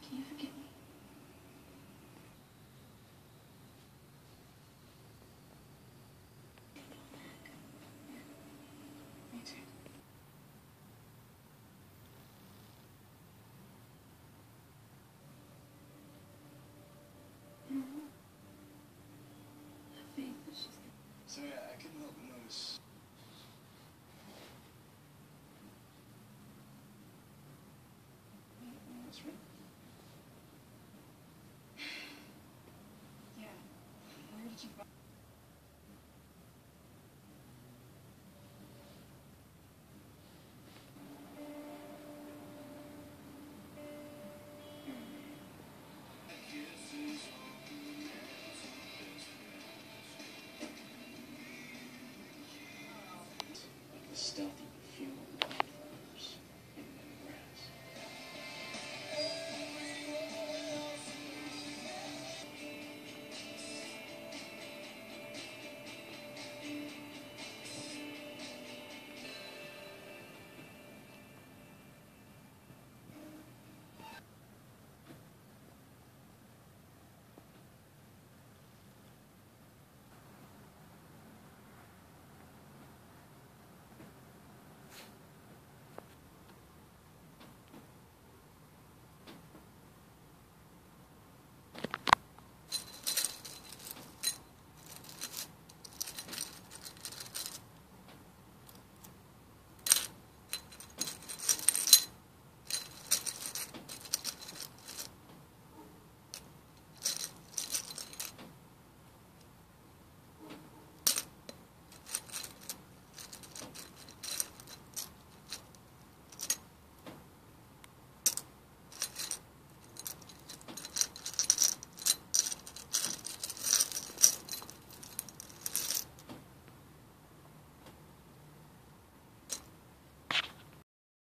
Can you forgive me? Me too. I have faith that she's gonna. Sorry, I couldn't help but notice. That's right. Yeah. Where did you buy? The stealthy